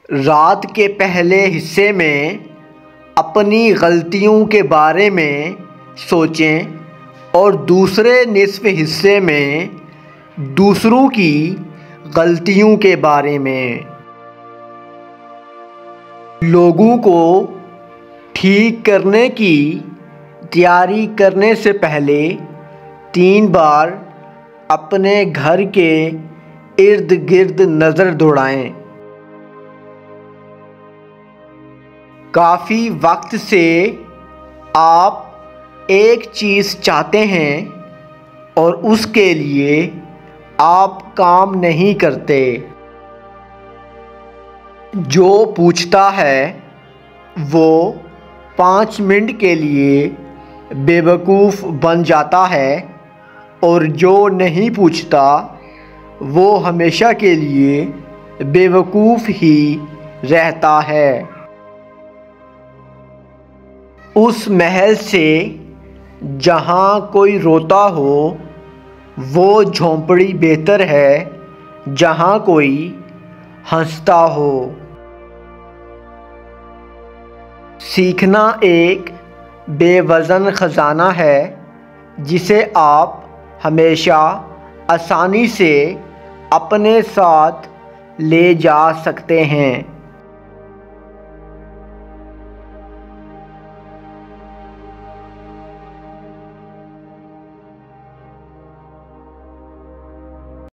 रात के पहले हिस्से में अपनी गलतियों के बारे में सोचें और दूसरे निसफ़ हिस्से में दूसरों की गलतियों के बारे में। लोगों को ठीक करने की तैयारी करने से पहले 3 बार अपने घर के इर्द गिर्द नज़र दौड़ाएं। काफ़ी वक्त से आप एक चीज़ चाहते हैं और उसके लिए आप काम नहीं करते। जो पूछता है वो 5 मिनट के लिए बेवकूफ़ बन जाता है और जो नहीं पूछता वो हमेशा के लिए बेवकूफ़ ही रहता है। उस महल से जहाँ कोई रोता हो वो झोंपड़ी बेहतर है जहाँ कोई हंसता हो। सीखना एक बेवज़न ख़जाना है जिसे आप हमेशा आसानी से अपने साथ ले जा सकते हैं।